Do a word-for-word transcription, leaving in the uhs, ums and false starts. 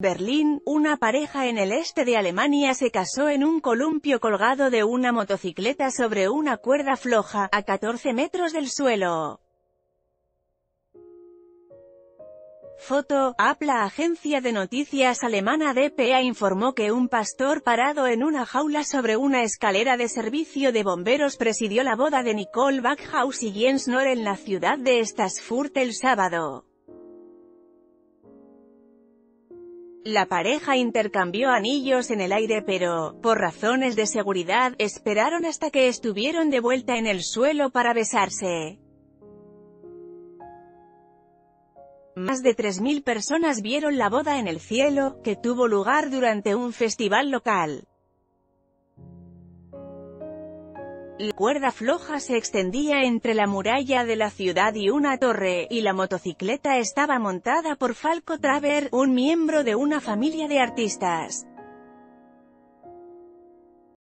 Berlín, una pareja en el este de Alemania se casó en un columpio colgado de una motocicleta sobre una cuerda floja, a catorce metros del suelo. Foto, A P. La agencia de noticias alemana D P A informó que un pastor parado en una jaula sobre una escalera de servicio de bomberos presidió la boda de Nicole Backhaus y Jens Knorr en la ciudad de Stassfurt el sábado. La pareja intercambió anillos en el aire pero, por razones de seguridad, esperaron hasta que estuvieron de vuelta en el suelo para besarse. Más de tres mil personas vieron la boda en el cielo, que tuvo lugar durante un festival local. La cuerda floja se extendía entre la muralla de la ciudad y una torre, y la motocicleta estaba montada por Falco Traver, un miembro de una familia de artistas.